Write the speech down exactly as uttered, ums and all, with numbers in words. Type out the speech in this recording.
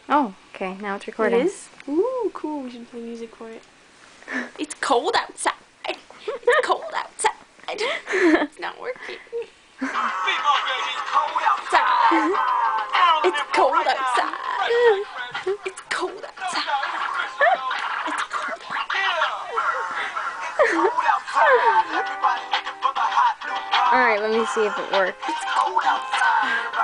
Oh, okay. Now it's recording. It is? Ooh, cool. We should play music for it. It's cold outside. It's cold outside. It's not working. It's cold outside. It's cold outside. It's cold outside. Alright, let me see if it works. It's cold outside.